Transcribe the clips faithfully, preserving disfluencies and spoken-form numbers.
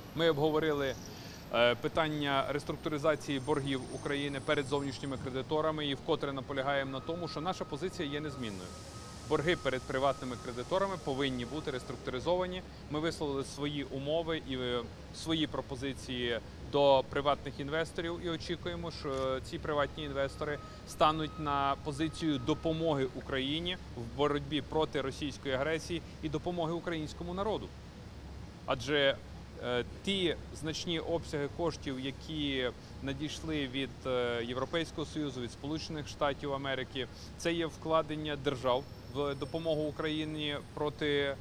Ми обговорили питання реструктуризації боргів України перед зовнішніми кредиторами і вкотре наполягаємо на тому, що наша позиція є незмінною. Борги перед приватними кредиторами повинні бути реструктуризовані. Ми висловили свої умови і свої пропозиції до приватних інвесторів і очікуємо, що ці приватні інвестори стануть на позицію допомоги Україні в боротьбі проти російської агресії і допомоги українському народу. Адже ті значні обсяги коштів, які надійшли від Європейського Союзу, від Сполучених Штатів Америки, це є вкладення держав в допомогу Україні проти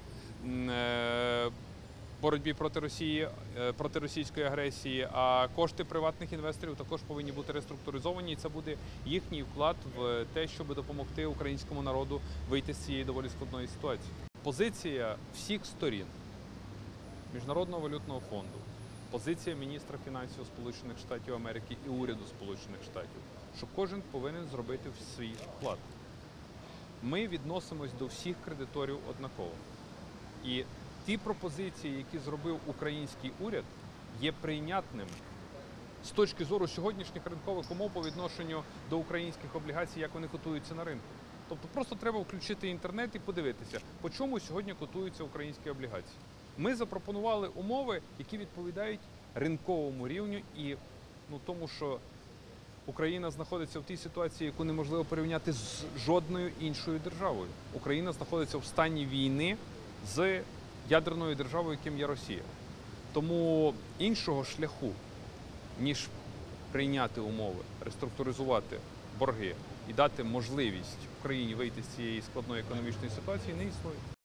боротьбі проти Росії, проти російської агресії, а кошти приватних інвесторів також повинні бути реструктуризовані, і це буде їхній вклад в те, щоб допомогти українському народу вийти з цієї доволі складної ситуації. Позиція всіх сторін Міжнародного валютного фонду, позиція міністра фінансів Сполучених Штатів Америки і уряду Сполучених Штатів, що кожен повинен зробити свій вклад. Ми відносимось до всіх кредиторів однаково. І ті пропозиції, які зробив український уряд, є прийнятними з точки зору сьогоднішніх ринкових умов по відношенню до українських облігацій, як вони котуються на ринку. Тобто просто треба включити інтернет і подивитися, по чому сьогодні котуються українські облігації. Ми запропонували умови, які відповідають ринковому рівню і ну, тому, що Україна знаходиться в тій ситуації, яку неможливо порівняти з жодною іншою державою. Україна знаходиться в стані війни з ядерною державою, яким є Росія. Тому іншого шляху, ніж прийняти умови, реструктуризувати борги і дати можливість Україні вийти з цієї складної економічної ситуації, не існує.